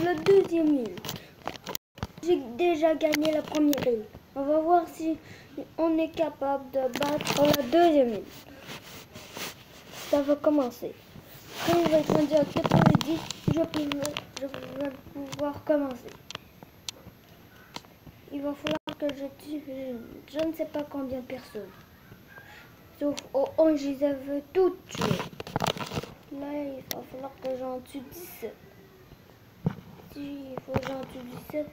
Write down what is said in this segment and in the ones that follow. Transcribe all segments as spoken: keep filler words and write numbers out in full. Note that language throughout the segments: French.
la deuxième île. J'ai déjà gagné la première île. On va voir si on est capable de battre la deuxième île. Ça va commencer. Quand il va être rendu à quatre-vingt-dix, je, peux, je vais pouvoir commencer. Il va falloir que je tue, je ne sais pas combien de personnes. Sauf au onze, je les avais toutes tuées. Là, il va falloir que j'en tue dix-sept. Si, il faut que j'en tue dix-sept.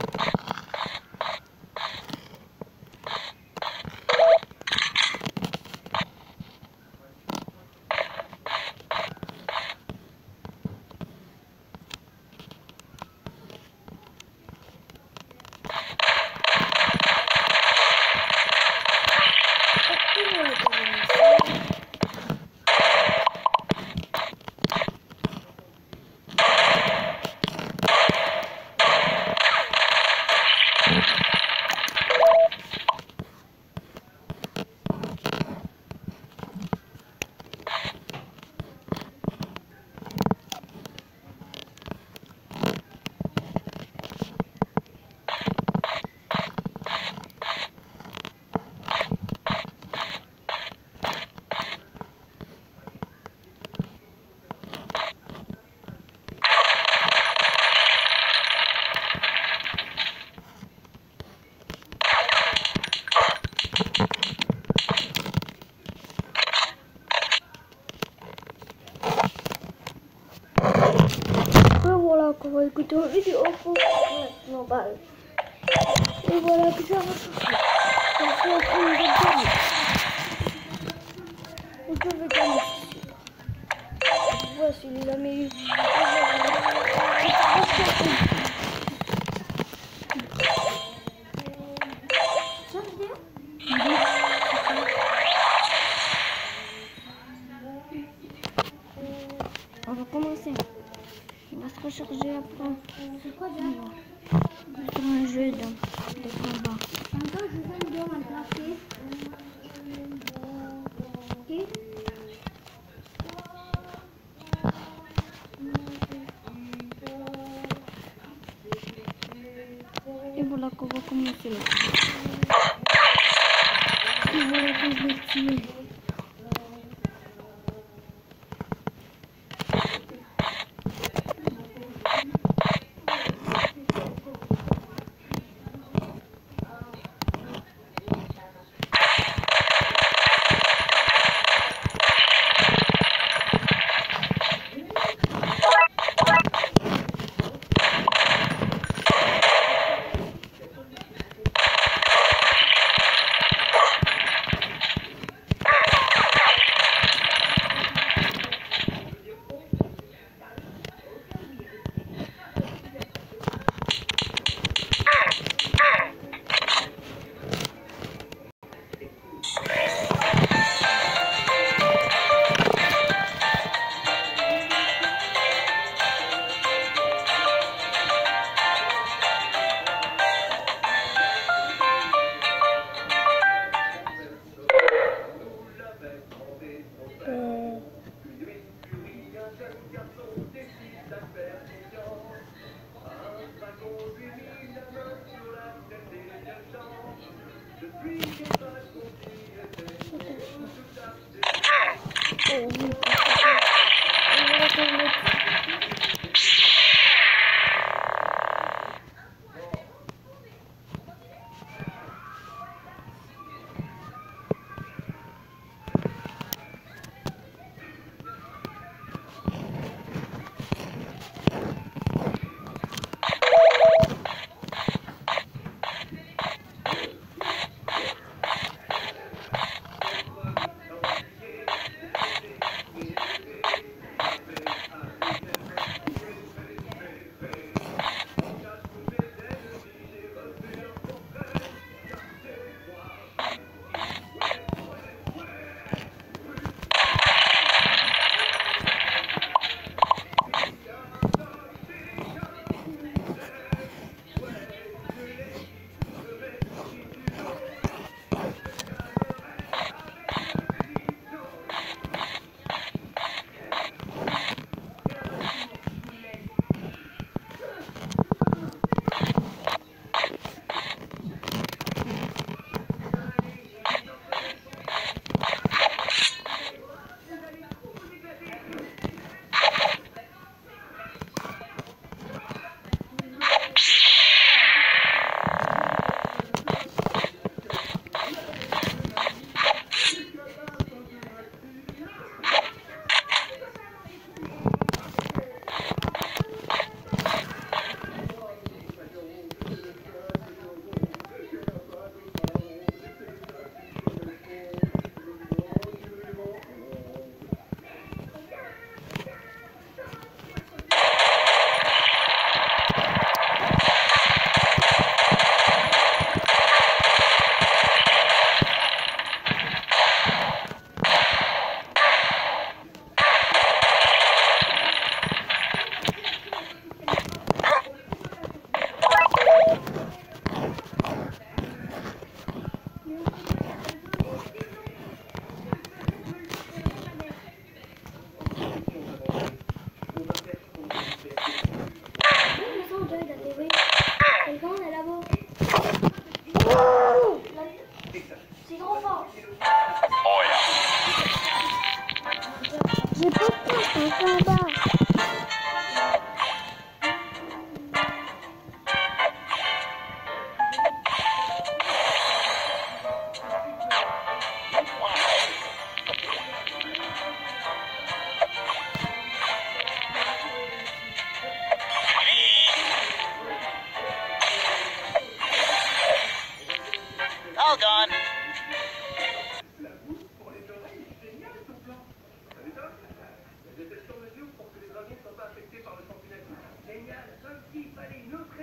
Voilà qu'on va écouter une vidéo pour normal. Et voilà que ça va sortir. Ça fait un peu de gagner. Et je vais gagner. Voici les amis. On va commencer. On va se recharger après. C'est quoi déjà? C'est un jeu de, de combat. Encore, je fais une vidéo maintenant. Ok. Et voilà qu'on va commencer là. Et voilà que je vais tuer.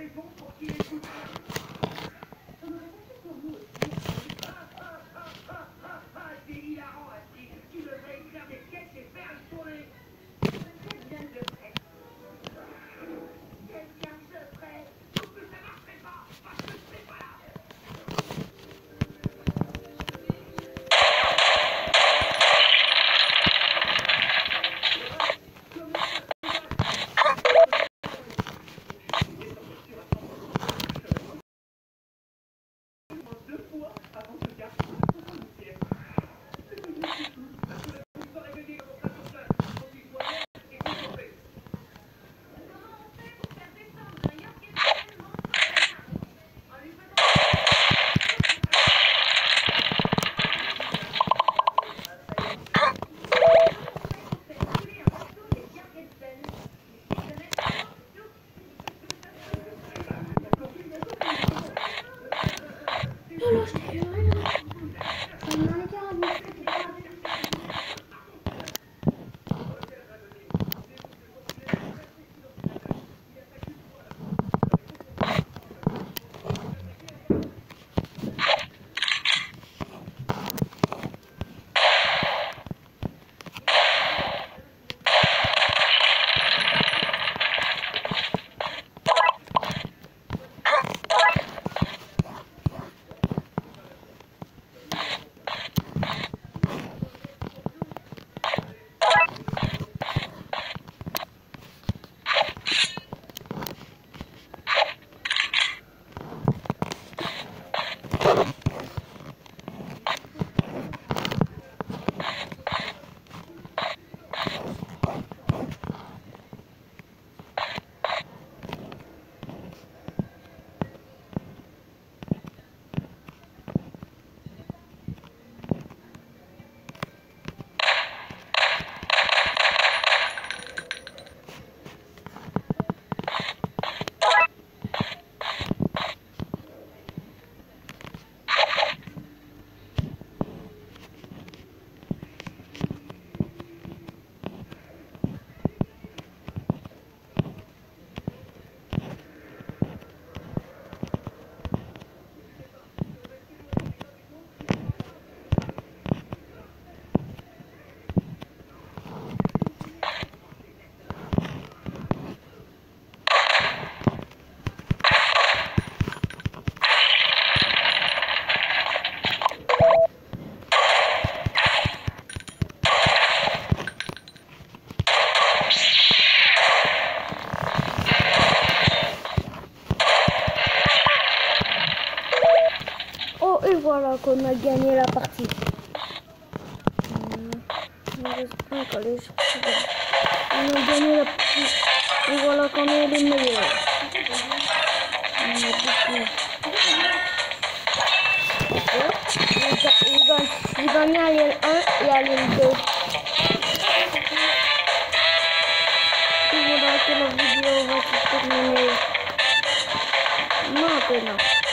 Et voilà qu'on a gagné la partie. On a gagné la partie. Et voilà qu'on est les meilleurs. J'ai gagné à l'île un et à l'île deux. Et voilà que la vidéo va se terminer maintenant.